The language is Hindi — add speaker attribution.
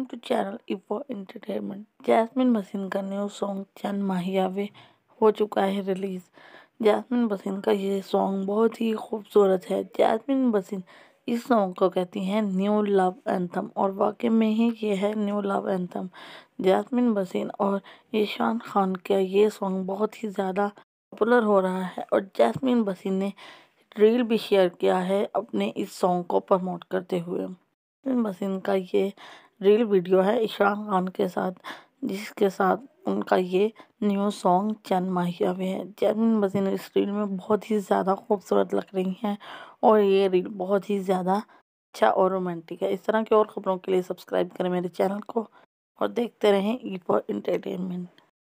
Speaker 1: To channel for entertainment. Jasmin Bhasin का न्यू सॉन्ग चन्न माहिया वे हो चुका है रिलीज। जैस्मिन बसीन का ये सॉन्ग बहुत ही खूबसूरत है। जैस्मिन बसीन इस सॉन्ग को कहती हैं न्यू लव एंथम, और वाकई में ही ये है न्यू लव एंथम। जैस्मिन बसीन और ईशान खान का ये सॉन्ग बहुत ही ज़्यादा पॉपुलर हो रहा है, और जैस्मिन बसीन ने रील भी शेयर किया है अपने इस सॉन्ग को प्रमोट करते हुए। जैस्मिन बसीन का ये रील वीडियो है ईशान खान के साथ, जिसके साथ उनका ये न्यू सॉन्ग चन्न माहिया में है। जैस्मिन बसीन इस रील में बहुत ही ज़्यादा खूबसूरत लग रही हैं, और ये रील बहुत ही ज़्यादा अच्छा और रोमांटिक है। इस तरह की और खबरों के लिए सब्सक्राइब करें मेरे चैनल को और देखते रहें ई फॉर एंटरटेनमेंट।